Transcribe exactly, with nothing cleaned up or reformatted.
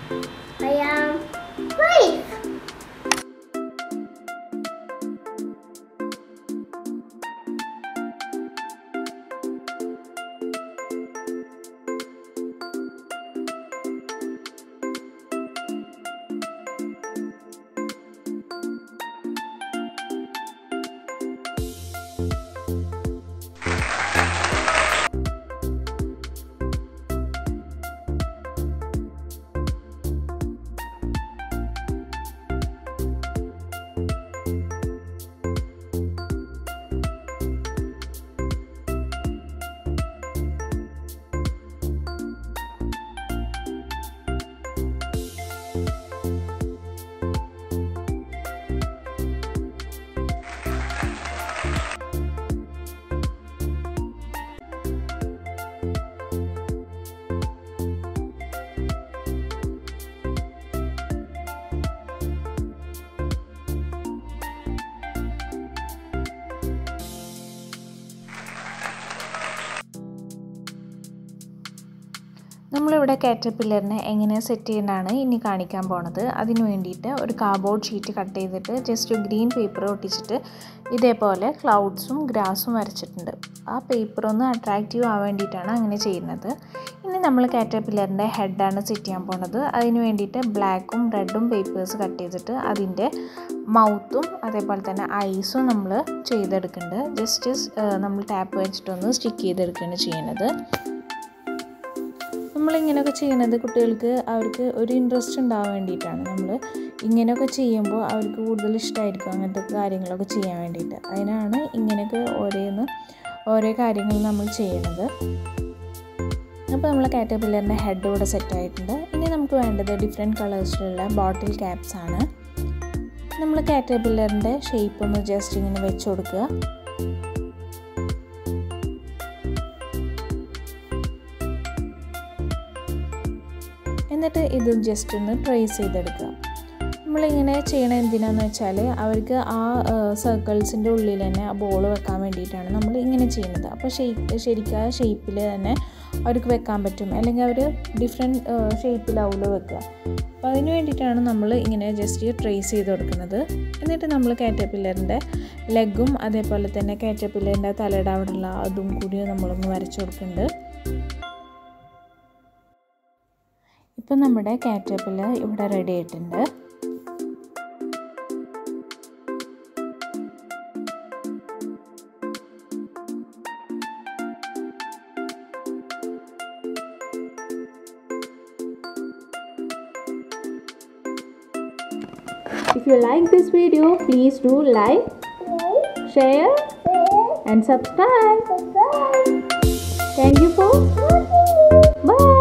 I am five. നമ്മളിവിടെ കാറ്റർപില്ലറിനെ എങ്ങനെ set ചെയ്യേണ്ടതാണ് ഇനി കാണിക്കാൻ പോണത്. അതിന് വേണ്ടിയിട്ട് ഒരു കാർഡ്ബോർഡ് ഷീറ്റ് കട്ട് ചെയ്തിട്ട് ജസ്റ്റ് ഗ്രീൻ പേപ്പർ ഒട്ടിച്ചിട്ട് ഇതേപോലെ ക്ലൗഡ്സും ഗ്രാസും വരച്ചിട്ടുണ്ട്. ആ പേപ്പർ ഒന്ന് അട്രാക്റ്റീവ് ആവാൻ വേണ്ടിയിട്ടാണ് അങ്ങനെ ചെയ്യുന്നത്. ഇനി നമ്മൾ കാറ്റർപില്ലറിൻ്റെ ഹെഡാണ് സെറ്റ് ചെയ്യാൻ പോണത്. അതിന് വേണ്ടിയിട്ട് ബ്ലാക്കും റെഡും പേപ്പേഴ്സ് കട്ട് ചെയ്തിട്ട് അതിൻ്റെ മൗത്തും അതേപോലെ തന്നെ ഐസും നമ്മൾ ചെയ്തെടുക്കുന്നുണ്ട്. ജസ്റ്റ് നമ്മൾ ടാപ്പ് വെച്ചിട്ടൊന്ന് സ്റ്റിക്ക് ചെയ്തെടുക്കുകയാണ് ചെയ്യുന്നത്. നമ്മളിങ്ങനെയൊക്കെ ചെയ്യുന്നത് കുട്ടികൾക്ക് അവർക്ക് ഒരു ഇൻട്രസ്റ്റ് ഉണ്ടാവാൻ വേണ്ടിയിട്ടാണ്. നമ്മൾ ഇങ്ങനെയൊക്കെ ചെയ്യുമ്പോൾ അവർക്ക് കൂടുതൽ ഇഷ്ടമായിരിക്കും അങ്ങനത്തെ കാര്യങ്ങളൊക്കെ ചെയ്യാൻ വേണ്ടിയിട്ട്. അതിനാണ് ഇങ്ങനെയൊക്കെ ഓരോന്ന് ഓരോ കാര്യങ്ങൾ നമ്മൾ ചെയ്യുന്നത്. അപ്പോൾ നമ്മൾ കാറ്റർപില്ലറിൻ്റെ ഹെഡ് ഇവിടെ സെറ്റായിട്ടുണ്ട്. ഇനി നമുക്ക് വേണ്ടത് ഡിഫറെൻറ്റ് കളേഴ്സിലുള്ള ബോട്ടിൽ ക്യാപ്സ് ആണ്. നമ്മൾ കാറ്റർപില്ലറിൻ്റെ ഷേപ്പ് ഒന്ന് ജസ്റ്റ് ഇങ്ങനെ വെച്ച് കൊടുക്കുക. എന്നിട്ട് ഇത് ജസ്റ്റ് ഒന്ന് ട്രേസ് ചെയ്തെടുക്കുക. നമ്മളിങ്ങനെ ചെയ്യണ എന്തിനാന്ന് വെച്ചാൽ അവർക്ക് ആ സർക്കിൾസിൻ്റെ ഉള്ളിൽ തന്നെ ആ ബോൾ വെക്കാൻ വേണ്ടിയിട്ടാണ് നമ്മൾ ഇങ്ങനെ ചെയ്യുന്നത്. അപ്പോൾ ഷേപ്പ് ശരിക്കും ആ ഷേപ്പിൽ തന്നെ അവർക്ക് വെക്കാൻ പറ്റും. അല്ലെങ്കിൽ അവർ ഡിഫറെൻറ്റ് ഷേപ്പിലാവുമല്ലോ വെക്കുക. അപ്പോൾ അതിന് വേണ്ടിയിട്ടാണ് നമ്മൾ ഇങ്ങനെ ജസ്റ്റ് ട്രേസ് ചെയ്ത് കൊടുക്കുന്നത്. എന്നിട്ട് നമ്മൾ കാറ്റർപില്ലറിൻ്റെ ലെഗും അതേപോലെ തന്നെ കാറ്റർപില്ലറിൻ്റെ തലയുടെ അവിടെയുള്ള അതും കൂടി നമ്മളൊന്ന് വരച്ചു കൊടുക്കുന്നുണ്ട്. ഇപ്പം നമ്മുടെ കാറ്റർപില്ലർ ഇവിടെ റെഡി ആയിട്ടുണ്ട്. If you like this video, please do like, share and subscribe. Thank you for watching. Bye.